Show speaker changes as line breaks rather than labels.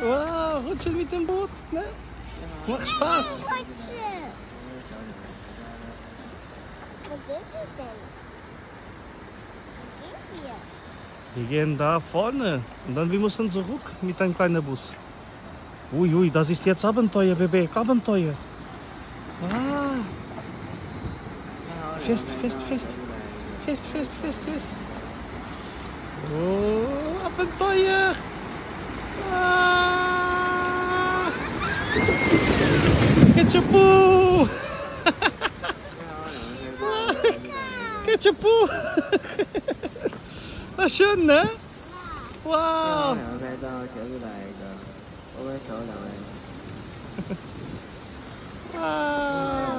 Wow, rutschen mit dem Boot, ne? Macht Spaß.
Wo geht es denn? Wo gehen wir?
Wir gehen da vorne und dann wir müssen zurück mit einem kleinen Bus. Uiui, das ist jetzt Abenteuer, Baby, Abenteuer. Ah. Fest, fest, fest. Fest, fest, fest, fest. Oh, Abenteuer. Ah. Ketchupu. Ketchupu. War schön, ne? Wow. Wow.